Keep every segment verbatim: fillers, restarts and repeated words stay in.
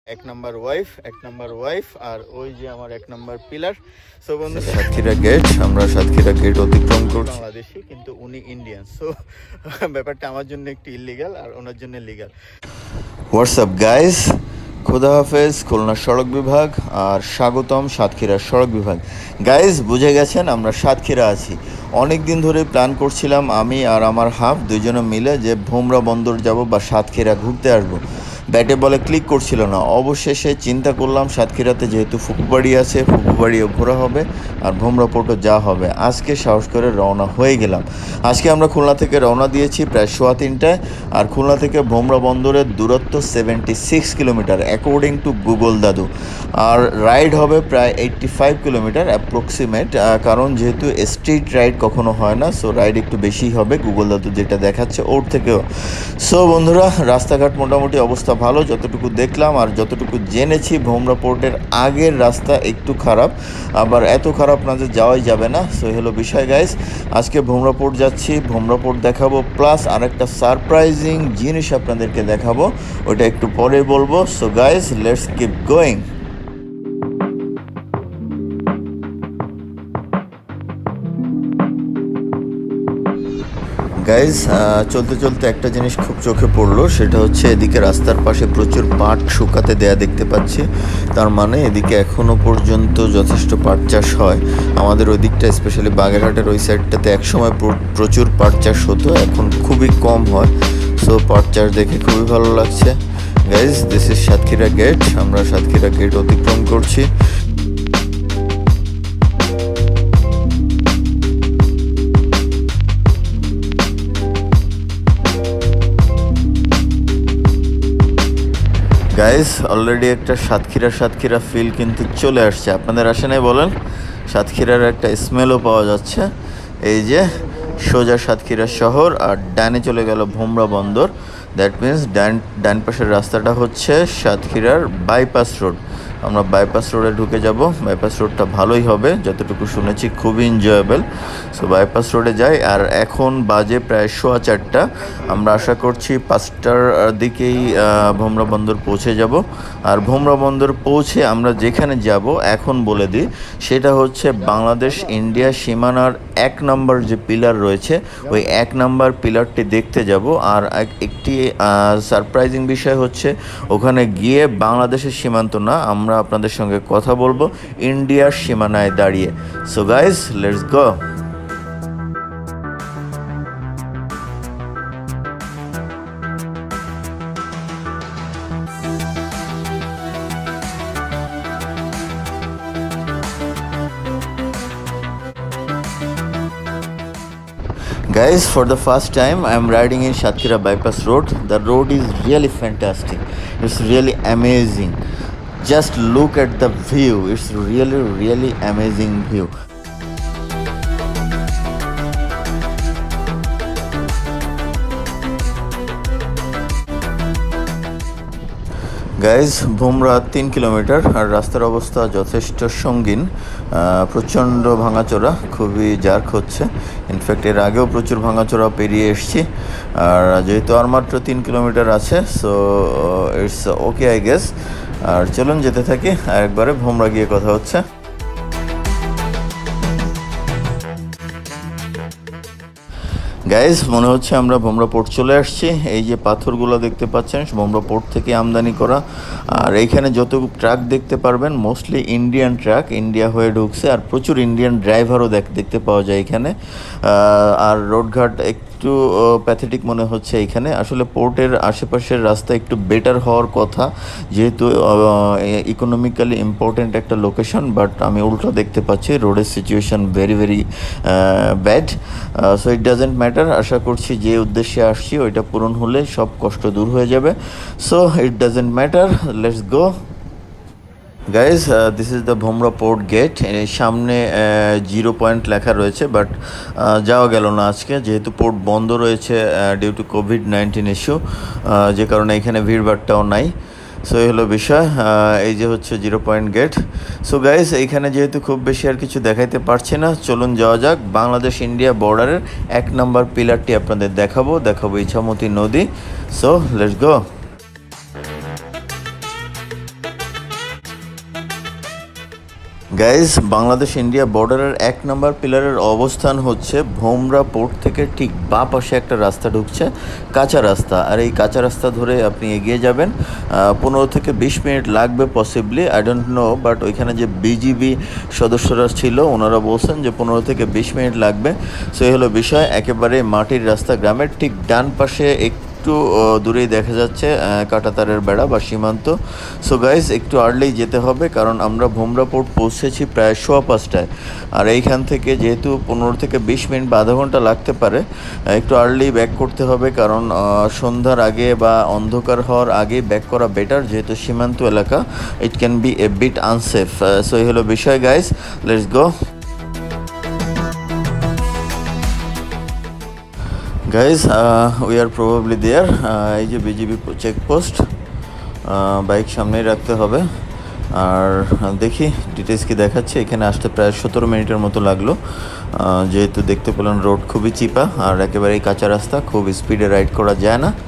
এক number wife এক number wife আর ওই যে আমার এক নাম্বার পিলার। সো বন্ধু, সাতক্ষীরা গেট, আমরা সাতক্ষীরা গেট অতিক্রম করছি। বাংলাদেশি কিন্তু উনি ইন্ডিয়ান, সো ব্যাপারটা আমার জন্য একটু ইলিগাল আর ওনার জন্য লিগাল। হোয়াটসঅ্যাপ গাইস, খুদা হাফেজ খুলনা সড়ক বিভাগ আর স্বাগতম সাতক্ষীরা সড়ক বিভাগ। গাইজ বুঝে গেছেন আমরা সাতক্ষীরা আছি। অনেক দিন ধরে প্ল্যান করছিলাম আমি আর আমার হাফ দুইজনে মিলে যে ভোমরা বন্দর যাব বা সাতক্ষীরা ঘুরতে আসবো। ব্যাটে বলে ক্লিক করছিল না। অবশেষে চিন্তা করলাম সাতক্ষীরাতে যেহেতু ফুপুবাড়ি আছে, ফুপুবাড়িও ঘোরা হবে আর ভোমরা পোর্টও যা হবে। আজকে সাহস করে রওনা হয়ে গেলাম। আজকে আমরা খুলনা থেকে রওনা দিয়েছি প্রায় সোয়া তিনটায় আর খুলনা থেকে ভোমরা বন্দরের দূরত্ব seventy six kilometre according to Google দাদু। আর রাইড হবে প্রায় এইট্টি ফাইভ কিলোমিটার অ্যাপ্রক্সিমেট, কারণ যেহেতু স্ট্রিট রাইড কখনো হয় না, সো রাইড একটু বেশিই হবে গুগল দাদু যেটা দেখাচ্ছে ওর থেকেও। সো বন্ধুরা, রাস্তাঘাট মোটামুটি অবস্থা ভালো যতটুকু দেখলাম আর যতটুকু জেনেছি। ভোমরা পোর্টের আগের রাস্তা একটু খারাপ, আবার এত খারাপ না যে যাওয়াই যাবে না। সো হলো বিষয় গাইস, আজকে ভোমরা পোর্ট যাচ্ছি, ভোমরা পোর্ট দেখাবো, প্লাস আরেকটা সারপ্রাইজিং জিনিস আপনাদেরকে দেখাবো, ওটা একটু পরে বলবো। So guys, let's keep going. Guys চলতে চলতে একটা জিনিস খুব চোখে পড়লো, সেটা হচ্ছে এদিকে রাস্তার পাশে প্রচুর পাট শুকাতে দেয়া দেখতে পাচ্ছি। তার মানে এদিকে এখনও পর্যন্ত যথেষ্ট পাট চাষ হয়। আমাদের ওই দিকটা স্পেশালি বাগেরহাটের ওই সাইডটাতে একসময় প্রচুর পাট চাষ হতো, এখন খুবই কম হয়। সো পাট চাষ দেখে খুবই ভালো লাগছে। Guys, this is Satkhira gate, আমরা সাতক্ষীরা গেট অতিক্রম করছি। গাইস, অলরেডি একটা সাতক্ষীরা সাতক্ষীরা ফিল কিন্তু চলে আসছে। আপনাদের আসে নাই বলেন? সাতক্ষীরার একটা স্মেলও পাওয়া যাচ্ছে। এই যে সোজা সাতক্ষীরা শহর আর ডানে চলে গেল ভোমরা বন্দর। দ্যাট মিন্স ডান ডান পাশের রাস্তাটা হচ্ছে সাতক্ষীরার বাইপাস রোড। আমরা বাইপাস রোডে ঢুকে যাব। বাইপাস রোডটা ভালোই হবে যতটুকু শুনেছি, খুবই এনজয়েবল। সো বাইপাস রোডে যাই। আর এখন বাজে প্রায় সোয়া চারটা, আমরা আশা করছি পাঁচটার দিকেই ভোমরা বন্দর পৌঁছে যাব। আর ভোমরা বন্দর পৌঁছে আমরা যেখানে যাব এখন বলে দিই, সেটা হচ্ছে বাংলাদেশ ইন্ডিয়া সীমানার এক নম্বর যে পিলার রয়েছে, ওই এক নম্বর পিলারটি দেখতে যাব। আর একটি সারপ্রাইজিং বিষয় হচ্ছে, ওখানে গিয়ে বাংলাদেশের সীমান্ত না, আমরা আপনাদের সঙ্গে কথা বলবো ইন্ডিয়ার সীমানায় দাঁড়িয়ে। So guys, let's go. Guys, for the first time I am riding in Shatkhira bypass road. The road is really fantastic. It's really amazing. Just look at the view. It's really really amazing view. Guys, Bhomra তিন kilometre আর রাস্তার অবস্থা যথেষ্ট সঙ্গীন, প্রচণ্ড ভাঙাচোরা, খুবই jerk হচ্ছে। In fact এর আগেও প্রচুর ভাঙাচোরা পেরিয়ে এসছি। আর যেহেতু আর মাত্র তিন কিলোমিটার আছে, so it's okay I guess. আর চলুন যেতে থাকি, আর একবারে ভোমরা গিয়ে কথা হচ্ছে। গাইজ, মনে হচ্ছে আমরা ভোমরা পোর্ট চলে আসছি। এই যে পাথরগুলো দেখতে পাচ্ছেন ভোমরা পোর্ট থেকে আমদানি করা। আর এইখানে যত ট্রাক দেখতে পারবেন মোস্টলি ইন্ডিয়ান ট্রাক, ইন্ডিয়া হয়ে ঢুকছে। আর প্রচুর ইন্ডিয়ান ড্রাইভারও দেখতে পাওয়া যায় এখানে। আর রোডঘাট একটু প্যাথেটিক মনে হচ্ছে এইখানে। আসলে পোর্টের আশেপাশের রাস্তা একটু বেটার হওয়ার কথা, যেহেতু ইকোনমিক্যালি ইম্পর্টেন্ট একটা লোকেশন, বাট আমি উল্টো দেখতে পাচ্ছি রোডের situation very very bad. So it doesn't matter. আশা করছি যে উদ্দেশ্যে আসছি ওইটা পূরণ হলে সব কষ্ট দূর হয়ে যাবে। So it doesn't matter, let's go. Guys, this is the Bhomra port gate. সামনে জিরো পয়েন্ট লেখা রয়েছে, বাট যাওয়া গেল না আজকে, যেহেতু পোর্ট বন্ধ রয়েছে due to COVID nineteen issue, যে কারণে এখানে ভিড়ভাড়টাও নাই। সো এই হলো বিষয়। এই যে হচ্ছে zero point gate. So guys, এইখানে যেহেতু খুব বেশি আর কিছু দেখাইতে পারছি না, চলুন যাওয়া যাক। বাংলাদেশ ইন্ডিয়া বর্ডারের এক নম্বর পিলারটি আপনাদের দেখাবো দেখাবো ইছামতি নদী। So let's go. Guys, Bangladesh India বর্ডারের এক নম্বর পিলারের অবস্থান হচ্ছে ভোমরা পোর্ট থেকে ঠিক বাঁ পাশে একটা রাস্তা ঢুকছে, কাঁচা রাস্তা। আর এই কাঁচা রাস্তা ধরে আপনি এগিয়ে যাবেন, পনেরো থেকে বিশ মিনিট লাগবে possibly, I don't know, but ওইখানে যে বিজিবি সদস্যরা ছিল ওনারা বলছেন যে পনেরো থেকে বিশ মিনিট লাগবে। সো এই হলো বিষয়, একেবারে মাটির রাস্তা, গ্রামের ঠিক ডান পাশে একটু দূরেই দেখা যাচ্ছে কাঁটাতারের বেড়া বা সীমান্ত। সো গাইজ, একটু আর্লি যেতে হবে, কারণ আমরা ভোমরা পোর্ট পৌঁছেছি প্রায় সোয়া পাঁচটায়। আর এইখান থেকে যেহেতু পনেরো থেকে বিশ মিনিট বা আধা ঘন্টা লাগতে পারে, একটু আর্লি ব্যাক করতে হবে, কারণ সন্ধ্যার আগে বা অন্ধকার হওয়ার আগে ব্যাক করা বেটার, যেহেতু সীমান্ত এলাকা, it can be a bit unsafe. So এই হলো বিষয় guys, let's go. Guys, we are probably there. এই যে বিজিবি চেকপোস্ট, বাইক সামনেই রাখতে হবে। আর দেখি ডিটেলস কি দেখাচ্ছে। এখানে আসতে প্রায় সতেরো মিনিটের মতো লাগলো, যেহেতু দেখতে পেলাম রোড খুবই চিপা আর একেবারেই কাঁচা রাস্তা, খুব স্পিডে রাইড করা যায় না।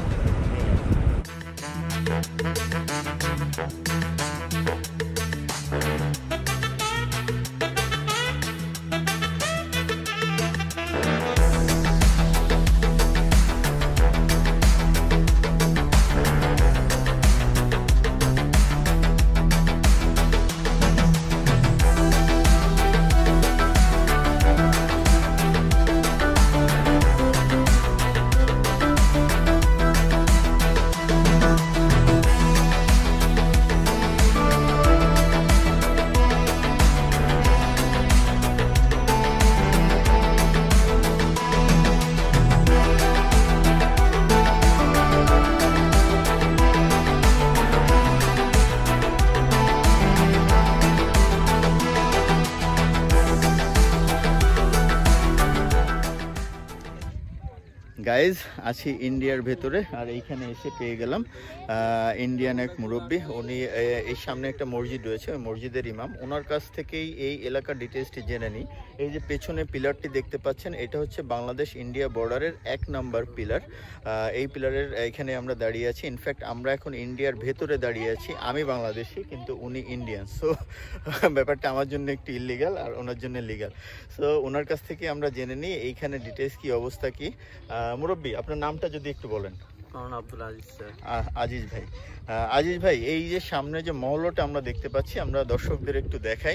গাইজ, আছি ইন্ডিয়ার ভেতরে, আর এইখানে এসে পেয়ে গেলাম ইন্ডিয়ান এক মুরব্বী। উনি এই সামনে একটা মসজিদ রয়েছে, ওই মসজিদের ইমাম। ওনার কাছ থেকেই এই এলাকার ডিটেলসটি জেনে নিই। এই যে পেছনে পিলারটি দেখতে পাচ্ছেন, এটা হচ্ছে বাংলাদেশ ইন্ডিয়া বর্ডারের এক নাম্বার পিলার। এই পিলারের এখানে আমরা দাঁড়িয়ে আছি। ইনফ্যাক্ট আমরা এখন ইন্ডিয়ার ভেতরে দাঁড়িয়ে আছি। আমি বাংলাদেশি, কিন্তু উনি ইন্ডিয়ান। সো ব্যাপারটা আমার জন্য একটু ইলিগাল আর ওনার জন্য লিগাল। সো ওনার কাছ থেকে আমরা জেনে নিই এইখানে ডিটেলস কি, অবস্থা কি। মুরব্বী, আপনার নামটা যদি একটু বলেন। আব্দুল আজিজ স্যার। আজিজ ভাই, আজিজ ভাই, এই যে সামনে যে মহল্লাটা আমরা দেখতে পাচ্ছি, আমরা দর্শকদের একটু দেখাই।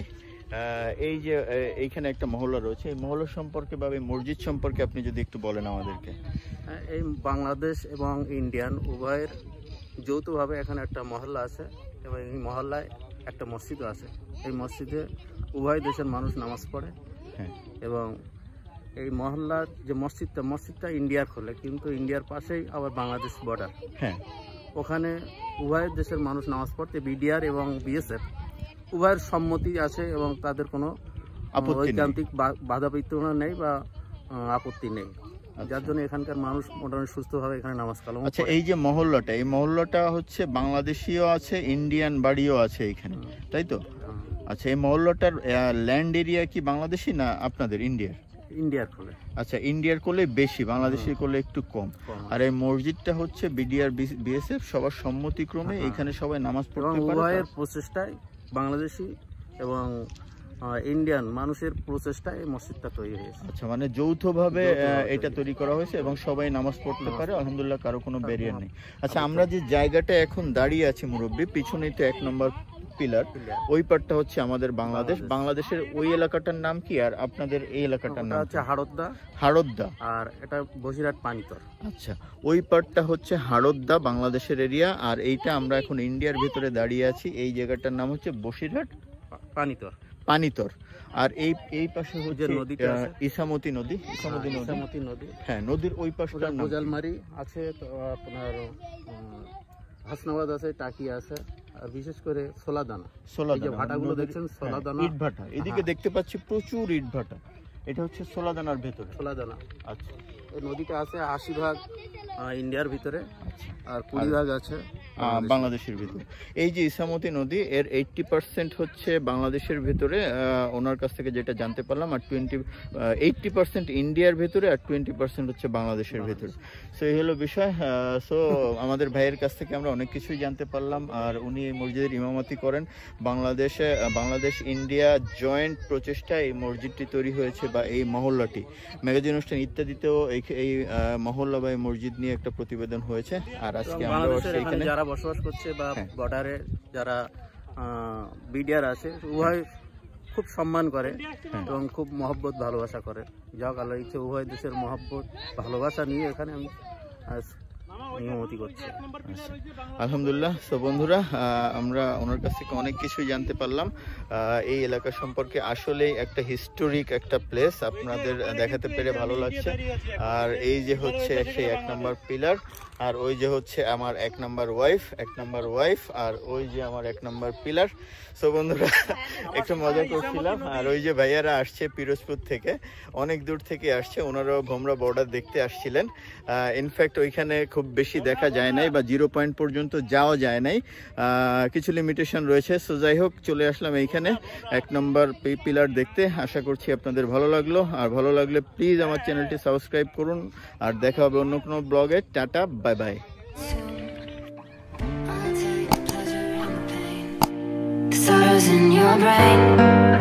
এই যে এইখানে একটা মহল্লা রয়েছে, এই মহল্লা সম্পর্কে বা এই মসজিদ সম্পর্কে আপনি যদি একটু বলেন আমাদেরকে। এই বাংলাদেশ এবং ইন্ডিয়ান উভয়ের যৌথভাবে এখানে একটা মহল্লা আছে, এবং এই মহল্লায় একটা মসজিদও আছে। এই মসজিদে উভয় দেশের মানুষ নামাজ পড়ে। হ্যাঁ, এবং এই মহল্লার যে মসজিদটা মসজিদটা ইন্ডিয়ার খোলে, কিন্তু ইন্ডিয়ার পাশেই আবার বাংলাদেশ বর্ডার। হ্যাঁ, ওখানে উভয় দেশের মানুষ নামাজ পড়তে বিডিআর এবং বিএসএফ উভয়ের সম্মতি আছে, এবং তাদের কোনো ঐকান্তিক বাধা বিঘ্ন নেই বা আপত্তি নেই, যার জন্য এখানকার মানুষ মোটামুটি সুস্থভাবে এখানে নামাজ কালাম। আচ্ছা, এই যে মহল্লাটা, এই মহল্লাটা হচ্ছে বাংলাদেশিও আছে, ইন্ডিয়ান বাড়িও আছে এখানে, তাই তো? আচ্ছা, এই মহল্লাটার ল্যান্ড এরিয়া কি বাংলাদেশি না আপনাদের ইন্ডিয়ার? ইন্ডিয়ার কোলে। আচ্ছা, ইন্ডিয়ার কোলে বেশি, বাংলাদেশের কোলে একটু কম। আর এই মসজিদটা হচ্ছে বিডিআর বিএসএফ সবার সম্মতিক্রমে এখানে সবাই নামাজ পড়তে পারে। উভয়ের প্রচেষ্টায়, বাংলাদেশি এবং ইন্ডিয়ান মানুষের প্রচেষ্টায় এই মসজিদটা তৈরি হয়েছে। আচ্ছা, মানে যৌথভাবে এটা তৈরি করা হয়েছে এবং সবাই নামাজ পড়তে পারে, আলহামদুলিল্লাহ, কারো কোনো ব্যারিয়ার নেই। আচ্ছা, আমরা যে জায়গাটা এখন দাঁড়িয়ে আছি মুরব্বী, পিছনেই তো এক নম্বর পিলার, ওই পারটা হচ্ছে আমাদের বাংলাদেশ। বাংলাদেশের ওই এলাকাটার নাম কি, আর আপনাদের এই এলাকাটার নাম হচ্ছে হাড়দ্দা। হাড়দ্দা, আর এটা বসিরহাট পানিতর। আচ্ছা, ওই পারটা হচ্ছে হাড়দ্দা, বাংলাদেশের এরিয়া। আর এইটা আমরা এখন ইন্ডিয়ার ভিতরে দাঁড়িয়ে আছি, এই জায়গাটার নাম হচ্ছে বসিরহাট পানিতর পানিতর আর এই এই পাশে হচ্ছে নদীটা ইসামতি নদী। ইসামতি নদী, ইসামতি নদী, হ্যাঁ, নদীর ওই পাশটা গোজালমারি আছে, তো আপনার হাসনাবাদ আছে, টাকি আছে, আর বিশেষ করে সোলাদানা। সোলাদানা ভাটাগুলো দেখছেন, সোলাদানা ইট ভাটা, এদিকে দেখতে পাচ্ছি প্রচুর ইট ভাটা। এটা হচ্ছে সোলাদানার ভেতরে। সোলাদানা, আচ্ছা, এই নদীটা আছে আশি ভাগ ইন্ডিয়ার ভিতরে আর কুড়ি ভাগ আছে বাংলাদেশের ভিতরে। এই যে ইসামতি নদী এর এইট্টি পার্সেন্ট হচ্ছে বাংলাদেশের ভিতরে, ওনার কাছ থেকে যেটা জানতে পারলাম, আর টোয়েন্টি এইট্টি পার্সেন্ট ইন্ডিয়ার ভিতরে আর টোয়েন্টি পার্সেন্ট হচ্ছে বাংলাদেশের ভিতরে। সো এই হলো বিষয়। সো আমাদের ভাইয়ের কাছ থেকে আমরা অনেক কিছুই জানতে পারলাম। আর উনি এই মসজিদের ইমামতি করেন। বাংলাদেশে বাংলাদেশ ইন্ডিয়া জয়েন্ট প্রচেষ্টায় এই মসজিদটি তৈরি হয়েছে, বা এই মহল্লাটি ম্যাগাজিন অনুষ্ঠান ইত্যাদিতেও এই এই মহল্লা বা এই মসজিদ নিয়ে একটা প্রতিবেদন হয়েছে। আর আজকে আমরা এখানে যারা বসবাস করছে বা বর্ডারে যারা বিডিআর আছে উভয় খুব সম্মান করে এবং খুব মহব্বত ভালোবাসা করে। যাক আল্লাহর ইচ্ছে উভয় দেশের মহব্বত ভালোবাসা নিয়ে এখানে আমি ইমামতি করছি। আলহামদুলিল্লাহ। তো বন্ধুরা, আমরা ওনার কাছ থেকে অনেক কিছুই জানতে পারলাম এই এলাকা সম্পর্কে। আসলেই একটা হিস্টোরিক একটা প্লেস, আপনাদের দেখাতে পেরে ভালো লাগছে। আর এই যে হচ্ছে সেই এক নম্বর পিলার, আর ওই যে হচ্ছে আমার এক নাম্বার ওয়াইফ এক নাম্বার ওয়াইফ আর ওই যে আমার এক নাম্বার পিলার। সো বন্ধুরা, একটু মজা করছিলাম। আর ওই যে ভাইয়ারা আসছে পিরোজপুর থেকে, অনেক দূর থেকে আসছে, ওনারাও ভোমরা বর্ডার দেখতে আসছিলেন। ইনফ্যাক্ট ওইখানে খুব বেশি দেখা যায় নাই, বা জিরো পয়েন্ট পর্যন্ত যাওয়া যায় নাই, কিছু লিমিটেশন রয়েছে। সো যাই হোক, চলে আসলাম এইখানে এক নম্বর পিলার দেখতে। আশা করছি আপনাদের ভালো লাগলো। আর ভালো লাগলে প্লিজ আমার চ্যানেলটি সাবস্ক্রাইব করুন। আর দেখা হবে অন্য কোনো ব্লগে। Tata, bye bye. Sorrows in your brain.